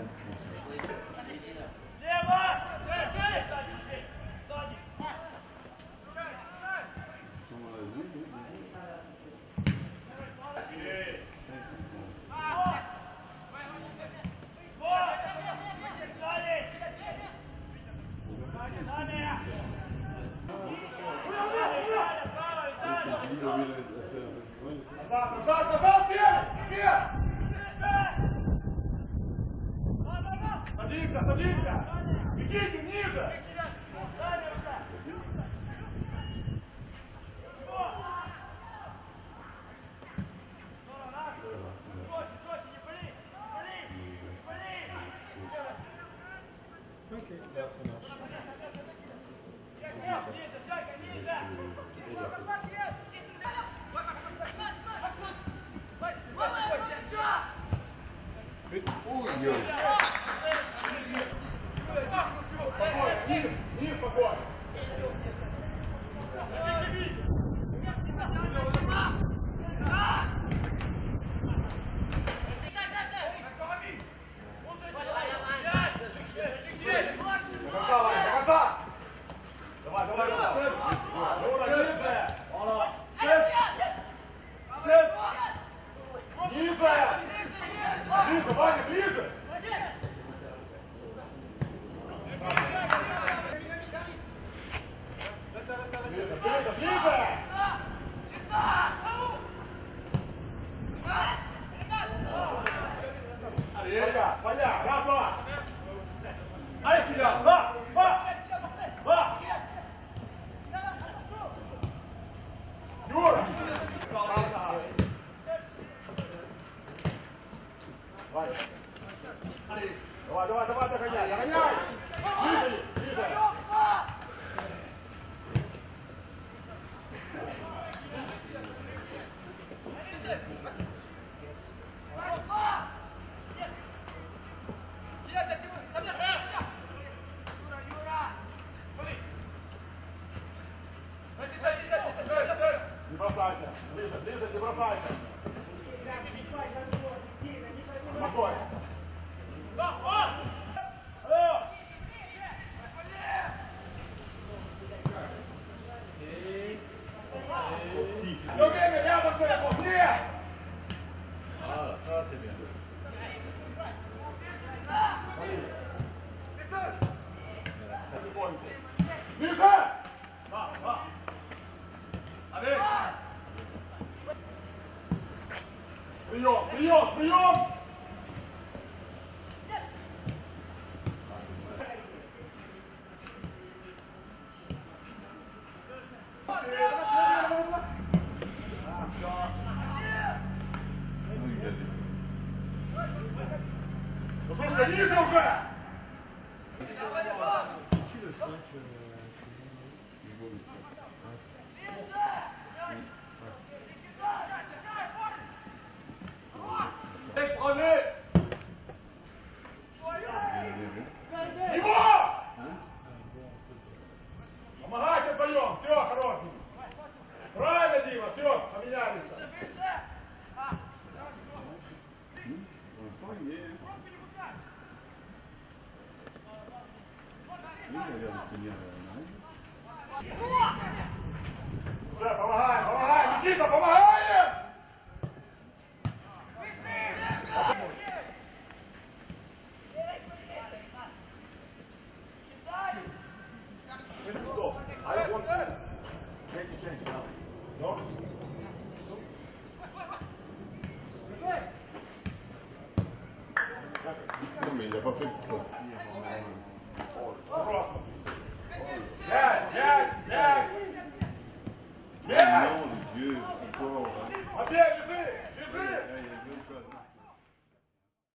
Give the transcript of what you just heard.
Садимся, садимся! Бегите ниже! Окей, да, все наш. Ой-ой! Низ, спокойно! Давай, давай, давай! Ниже! Ниже, Ваня, ближе! Ближе, ближе! Поля, раз, два! Ай, Килян, два! Юра! Давай, догоняй, догоняй! Ближе, ближе! Не бросайся, ближе, ближе, не бросайся. Спокойно. Алло! Все время рядом с этим, быстрее! Себе. Ближе! Олег! Прием, прием, прием! Ну что, садись уже! Положи! Его! Помогайте вдвоем, все, хороший. Правильно, Дима, все, поменялись. Уже, помогаем, помогаем, Никита, помогаем! Стоп. I want to make a change now. No?